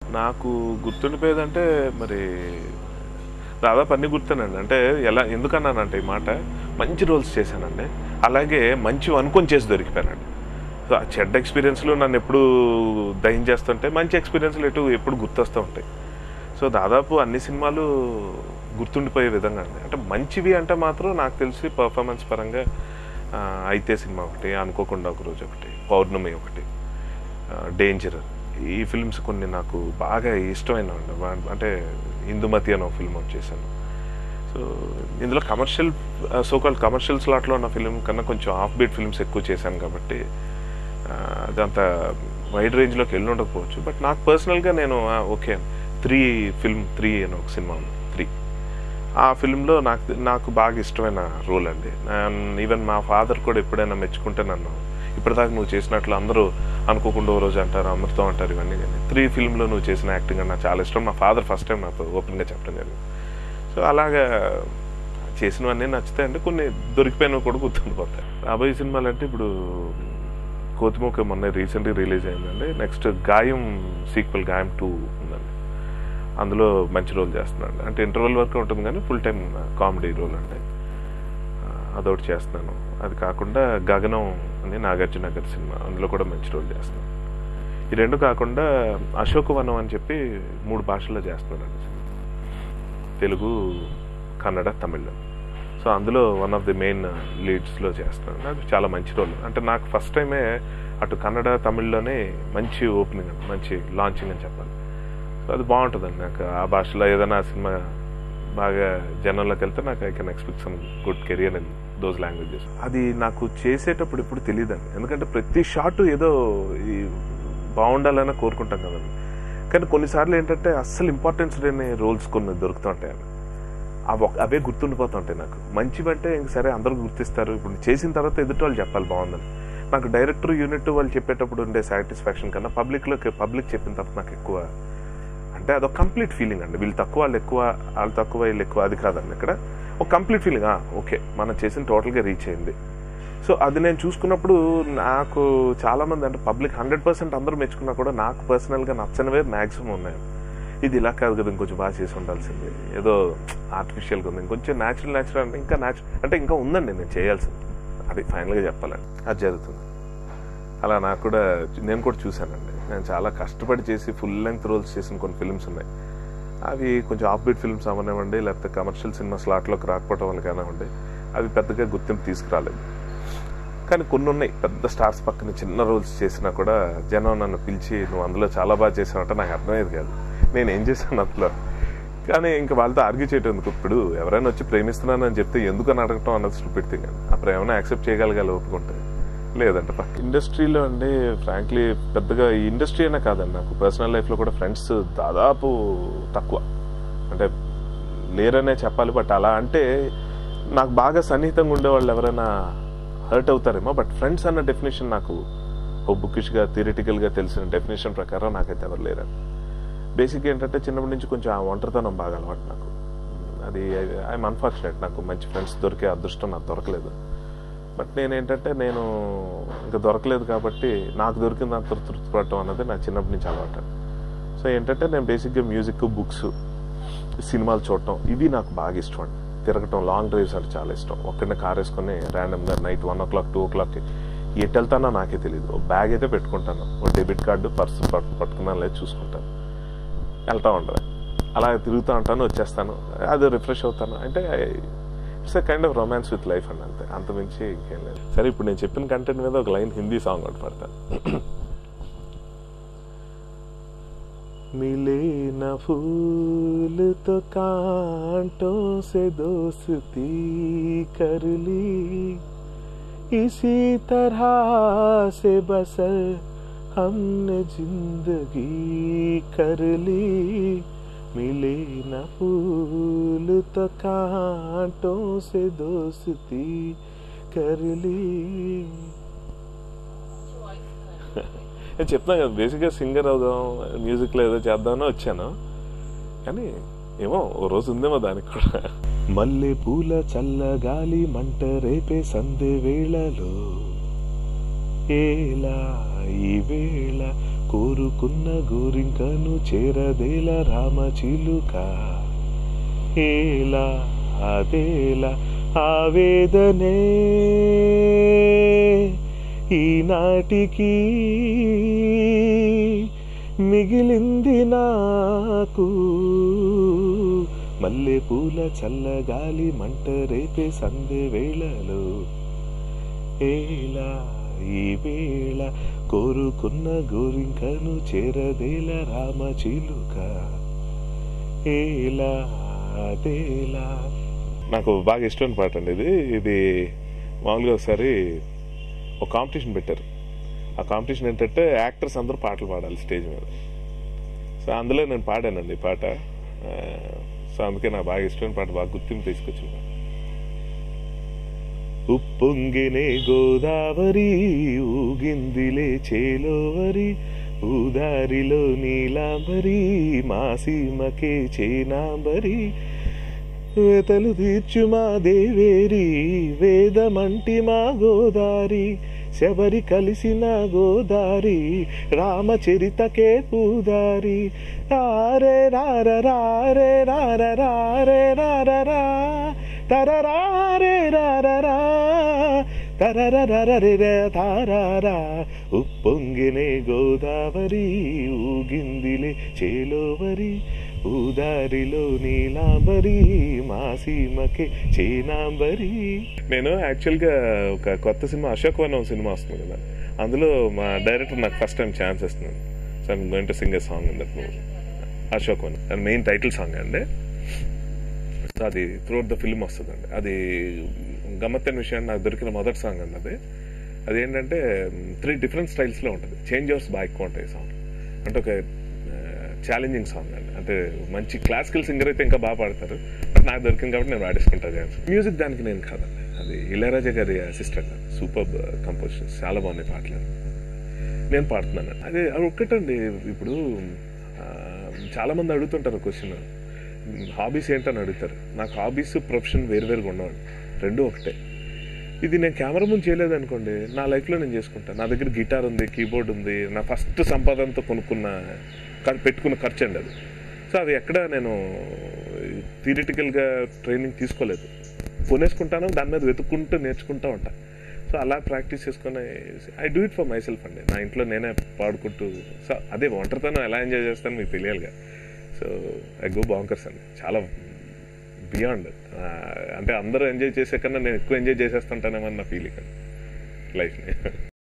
నాకు గుర్తుండిపోయేదంటే మరి దాదాపు అన్నీ గుర్తానండి. అంటే ఎందుకన్నానంటే ఈ మాట, మంచి రోల్స్ చేశానండి, అలాగే మంచివి అనుకొని చేసి దొరికిపోయానండి. సో ఆ చెడ్డ ఎక్స్పీరియన్స్లు నన్ను ఎప్పుడు దయం చేస్తుంటే, మంచి ఎక్స్పీరియన్స్లు ఎప్పుడు గుర్తొస్తూ ఉంటాయి. సో దాదాపు అన్ని సినిమాలు గుర్తుండిపోయే విధంగా అండి. అంటే మంచివి అంటే మాత్రం నాకు తెలిసి పర్ఫార్మెన్స్ పరంగా అయితే సినిమా ఒకటి, అనుకోకుండా ఒక రోజు ఒకటి, పౌర్ణమి ఒకటి, డేంజర్, ఈ ఫిల్మ్స్ కొన్ని నాకు బాగా ఇష్టమైన. అంటే ఇందుమతి అనే ఫిల్మ్ వచ్చేసాను. సో ఇందులో సోకాల్డ్ కమర్షియల్ స్లాట్లో ఉన్న ఫిల్మ్ కన్నా కొంచెం ఆఫ్ బీట్ ఫిల్మ్స్ ఎక్కువ చేశాను కాబట్టి అదంత వైడ్ రేంజ్లోకి వెళ్ళి ఉండకపోవచ్చు. బట్ నాకు పర్సనల్గా నేను ఓకే, 3 అని ఒక సినిమా ఉంది, 3. ఆ ఫిల్మ్లో నాకు బాగా ఇష్టమైన రోల్ అండి. ఈవెన్ మా ఫాదర్ కూడా ఎప్పుడైనా మెచ్చుకుంటే నన్ను, ఇప్పటిదాకా నువ్వు చేసినట్లు అందరూ అనుకోకుండా ఓ రోజు అంటారు, అమృతం అంటారు, ఇవన్నీ. కానీ 3 ఫిల్మ్లో నువ్వు చేసిన యాక్టింగ్ అంటే నాకు చాలా ఇష్టం. మా ఫాదర్ ఫస్ట్ టైం నాతో ఓపెన్గా చెప్పడం జరిగింది. సో అలాగా చేసినవన్నీ నచ్చుతాయండి, కొన్ని దొరికిపోయినవి కూడా గుర్తుండిపోతాయి. రాబోయే సినిమాలు అంటే ఇప్పుడు కోతిమూక మొన్న రీసెంట్గా రిలీజ్ అయిందండి. నెక్స్ట్ గాయం సీక్వెల్, గాయం 2 ఉందండి. అందులో మంచి రోల్ చేస్తున్నాను. అంటే ఇంటర్వెల్ వరకు ఉంటుంది కానీ ఫుల్ టైం కామెడీ రోల్ అండి. అదొకటి చేస్తున్నాను. అది కాకుండా గగనం అని నాగార్జున గారి సినిమా, అందులో కూడా మంచి రోల్ చేస్తున్నాను. ఈ 2 కాకుండా అశోకవనం అని చెప్పి 3 భాషల్లో చేస్తున్నానండి, తెలుగు, కన్నడ, తమిళ్. సో అందులో వన్ ఆఫ్ ది మెయిన్ లీడ్స్లో చేస్తున్నాను. అది చాలా మంచి రోల్. అంటే నాకు ఫస్ట్ టైమే అటు కన్నడ, తమిళ్లోనే మంచి ఓపెనింగ్ అండి, మంచి లాంచింగ్ అని చెప్పాలి. సో అది బాగుంటుందండి. నాకు ఆ భాషలో ఏదైనా సినిమా బాగా జనంలోకి వెళ్తే నాకు I can expect some good career in those languages. అది నాకు చేసేటప్పుడు ఇప్పుడు తెలియదండి, ఎందుకంటే ప్రతి షాట్ ఏదో ఈ బాగుండాలని కోరుకుంటాం కదండి. కానీ కొన్నిసార్లు ఏంటంటే అస్సలు ఇంపార్టెన్స్ లేని రోల్స్ కొన్ని దొరుకుతూ ఉంటాయండి. అవే గుర్తుండిపోతుంటాయి నాకు. మంచివంటే ఇంక సరే అందరూ గుర్తిస్తారు, ఇప్పుడు చేసిన తర్వాత ఎదుటి వాళ్ళు చెప్పాలి బాగుందని. నాకు డైరెక్టర్, యూనిట్ వాళ్ళు చెప్పేటప్పుడు ఉండే సాటిస్ఫాక్షన్ కన్నా పబ్లిక్ చెప్పిన తర్వాత నాకు ఎక్కువ, అంటే అదొక కంప్లీట్ ఫీలింగ్ అండి. వీళ్ళు తక్కువ, వాళ్ళు ఎక్కువ, వాళ్ళు తక్కువ, వీళ్ళు ఎక్కువ, అది కాదండి. ఇక్కడ ఒక కంప్లీట్ ఫీలింగ్, ఓకే మనం చేసిన టోటల్గా రీచ్ అయింది. సో అది నేను చూసుకున్నప్పుడు నాకు చాలామంది, అంటే పబ్లిక్ 100% అందరూ మెచ్చుకున్నా కూడా నాకు పర్సనల్గా నచ్చనివే మ్యాక్సిమం ఉన్నాయి. ఇది ఇలా కాదు కదా, ఇంకొంచెం బాగా చేసి ఉండాల్సింది, ఏదో ఆర్టిఫిషియల్గా ఉంది, ఇంకొంచెం న్యాచురల్ అంటే ఇంకా అంటే ఇంకా ఉందండి నేను చేయాల్సింది, అది ఫైనల్గా చెప్పాలండి. అది జరుగుతుంది. అలా నేను కూడా చూశానండి. నేను చాలా కష్టపడి చేసి ఫుల్ లెంగ్త్ రోల్స్ చేసిన కొన్ని ఫిల్మ్స్ ఉన్నాయి. అవి కొంచెం ఆఫ్ బీట్ ఫిల్మ్స్ అవనివ్వండి, లేకపోతే కమర్షియల్ సినిమా స్లాట్లోకి రాకపోవడం వల్ల కానివ్వండి, అవి పెద్దగా గుర్తింపు తీసుకురాలేదు. కానీ కొన్ని ఉన్నాయి, పెద్ద స్టార్స్ పక్కన చిన్న రోల్స్ చేసినా కూడా జనం నన్ను పిలిచి నువ్వు అందులో చాలా బాగా చేసావంటే నాకు అర్థమయ్యేది కాదు నేను ఏం చేశాను అందులో. కానీ ఇంకా వాళ్ళతో ఆర్గ్యూ చేయటం, ఇప్పుడు ఎవరైనా వచ్చి ప్రేమిస్తున్నానని చెప్తే ఎందుకని అడగటం అన్నది స్టూపిడ్ థింగ్ అండి. ఆ ప్రేమను యాక్సెప్ట్ చేయగలగాలి, ఒప్పుకుంటే. లేదంటే పక్క ఇండస్ట్రీలో అండి ఫ్రాంక్లీ పెద్దగా, ఈ ఇండస్ట్రీ అనే కాదండి, నాకు పర్సనల్ లైఫ్లో కూడా ఫ్రెండ్స్ దాదాపు తక్కువ, అంటే లేరనే చెప్పాలి. బట్ అలా అంటే నాకు బాగా సన్నిహితంగా ఉండేవాళ్ళు ఎవరైనా హర్ట్ అవుతారేమో, బట్ ఫ్రెండ్స్ అన్న డెఫినేషన్ నాకు ఓ బుకిష్గా, థియరిటికల్గా తెలిసిన డెఫినేషన్ ప్రకారం నాకైతే ఎవరు లేరండి. బేసిక్గా ఏంటంటే చిన్నప్పటి నుంచి కొంచెం ఆ ఒంటరితనం బాగా అలవాటు నాకు. అది ఐఎమ్ అన్ఫార్చునేట్, నాకు మంచి ఫ్రెండ్స్ దొరికే అదృష్టం నాకు దొరకలేదు. బట్ నేనేంటంటే నేను ఇంకా దొరకలేదు కాబట్టి నాకు దొరికిన దాంతో తృప్తిపడటం అన్నది నా చిన్నప్పటి నుంచి అలవాటు. సో ఏంటంటే నేను బేసిక్గా మ్యూజిక్, బుక్స్, సినిమాలు చూడటం, ఇవి నాకు బాగా ఇష్టం అండి. తిరగటం, లాంగ్ డ్రైవ్స్ అంటే చాలా ఇష్టం. ఒక్కడినే కార్ వేసుకొని ర్యాండమ్గా నైట్ 1 o'clock 2 o'clockకి ఎటు వెళ్తానో నాకే తెలియదు. ఓ బ్యాగ్ అయితే పెట్టుకుంటాను, ఓ డెబిట్ కార్డు, పర్సు పట్టుకున్నాను లేదు చూసుకుంటాను, వెళ్తూ ఉండదు. అలా తిరుగుతూ ఉంటాను, వచ్చేస్తాను, అది రిఫ్రెష్ అవుతాను. అంటే it's a kind of romance with life అండి, అంతే, అంతమించి ఇంకేం లేదు. సరే, ఇప్పుడు నేను చెప్పిన కంటెంట్ మీద ఒక లైన్ హిందీ సాంగ్ ఒకటి పడతాను. मिले न फूल तो कांटों से दोस्ती कर ली, इसी तरह से बसर हमने जिंदगी कर ली. मिले न फूल तो कांटों से दोस्ती कर ली. నేను చెప్తాను కదా, బేసిక్గా సింగర్ అవుదాం, మ్యూజిక్లో ఏదో చేద్దామని వచ్చాను, కానీ ఏమో ఓ రోజు ఉందేమో దానికి కూడా. మల్లె పూల చల్లగాలి మంట రేపే సందె వేళలో ఏలా ఈ వేళ కోరుకున్న గోరింకను చేరదేల రామచిలుక. ఏలా అదేలా ఆవేదనే ఈనాటికి మిగిలింది నాకు. మల్లె పూల చల్లగాలి మంట రేపే సందె వేళలో. ఏలా ఈ వేళ కోరుకున్న గోరింకను చేరదేల రామచిలుక. ఏలా అదేలా. నాకు బాగా ఇష్టమైన పాట అండి ఇది. ఇది మామూలుగా ఒకసారి ఒక కాంపిటీషన్ పెట్టారు. ఆ కాంపిటీషన్ ఏంటంటే యాక్టర్స్ అందరూ పాటలు పాడాలి స్టేజ్ మీద. సో అందులో నేను పాడానండి ఈ పాట. సో అందుకే నాకు బాగా ఇష్టమైన పాట, బాగా గుర్తింపు తీసుకొచ్చింది. ఉప్పొంగినే గోదావరి ఊగిందిలే చేలోవరి, ఊదారిలో నీలాంబరి మా సీమకే చేనాంబరి, వేతలు తీర్చు మా దేవేరి వేదమంటి మా గోదారి, శబరి కలిసిన గోదారి రామచరితకే పూదారి. రారే రార రారే రార రారే రారరా తరరారే రారరా తరరరే తారారా. ఉప్పొంగినే గోదావరి ఊగిందిలే చేలోవరి, ఊదారిలో నీలాంబరి మా సీమకే చేనాంబరి. నేను యాక్చువల్గా ఒక కొత్త సినిమా అశోక్ వనం సినిమా వస్తుంది కదా, అందులో మా డైరెక్టర్ నాకు ఫస్ట్ టైం ఛాన్స్ ఇస్తున్నాను. So I'm going to sing a song in that movie, Ashok Vanam. అది మెయిన్ టైటిల్ సాంగ్ అండి. సో అది త్రూఅవుట్ ద ఫిల్మ్ వస్తుందండి. అది గమ్మత్తైన విషయాన్ని నాకు దొరికిన మొదటి సాంగ్ అండి అది. అదేంటంటే 3 డిఫరెంట్ స్టైల్స్లో ఉంటుంది. చేంజ్ ఓవర్స్ బాగా ఎక్కువ ఉంటాయి సాంగ్. అంటే ఒక ఛాలెంజింగ్ సాంగ్ అండి. అంటే మంచి క్లాసికల్ సింగర్ అయితే ఇంకా బాగా పాడతారు, బట్ నాకు దొరికింది కాబట్టి నేను పాడేసుకుంటాను. మ్యూజిక్ దానికి నేను కాదండి, అది ఇళయరాజా గారి అసిస్టెంట్. సూపర్ కంపోజిషన్స్, చాలా బాగున్నాయి పాటలు. నేను పాడుతున్నాను. అది ఒక్కటండి. ఇప్పుడు చాలా మంది అడుగుతుంటారు క్వశ్చన్, హాబీస్ ఏంటని అడుగుతారు. నాకు హాబీస్ ప్రొఫెషన్ వేరువేరుగా ఉండవండి, రెండూ ఒకటే. ఇది నేను కెమెరా ముందు చేయలేదు అనుకోండి, నా లైఫ్లో నేను చేసుకుంటాను. నా దగ్గర గిటార్ ఉంది, కీబోర్డ్ ఉంది. నా ఫస్ట్ సంపాదనతో పెట్టుకున్న ఖర్చు అండి అది. సో అది ఎక్కడ నేను థియరిటికల్గా ట్రైనింగ్ తీసుకోలేదు. కొనేసుకుంటాను, దాని మీద వెతుక్కుంటూ నేర్చుకుంటూ ఉంటాను. సో అలా ప్రాక్టీస్ చేసుకుని I do it for myself అండి. నా ఇంట్లో నేనే పాడుకుంటూ. సో అదే ఒంటరితనం ఎలా ఎంజాయ్ చేస్తాను మీకు తెలియాలిగా. సో ఐ గో బాంకర్స్ అండి, చాలా బియాండ్. అంటే అందరూ ఎంజాయ్ చేసే కన్నా నేను ఎక్కువ ఎంజాయ్ చేసేస్తుంటానేమన్న ఫీలింగ్ అండి లైఫ్ని.